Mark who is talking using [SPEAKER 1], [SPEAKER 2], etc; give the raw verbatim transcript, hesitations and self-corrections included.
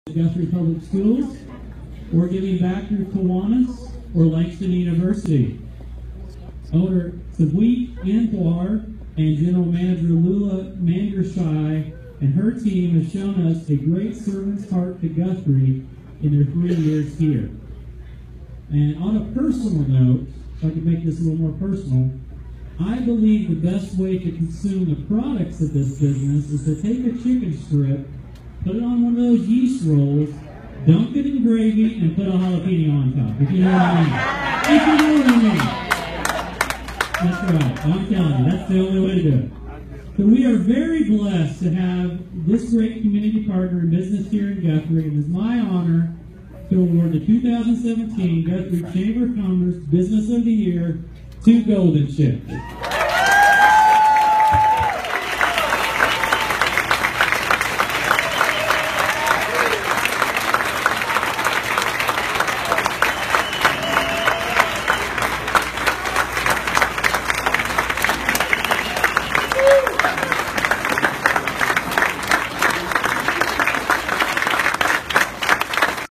[SPEAKER 1] Guthrie Public Schools, or giving back through Kiwanis or Langston University. Owner Savweet Anthwar and General Manager Lula Mandershai and her team have shown us a great servant's heart to Guthrie in their three years here. And on a personal note, if I could make this a little more personal, I believe the best way to consume the products of this business is to take a chicken strip, put it on one of those yeast rolls, dunk it in gravy, and put a jalapeno on top, if you know what I mean. If you know what I mean. That's right. I'm telling you, that's the only way to do it. So we are very blessed to have this great community partner in business here in Guthrie, and it's my honor to award the two thousand seventeen Guthrie Chamber of Commerce Business of the Year to Golden Chip.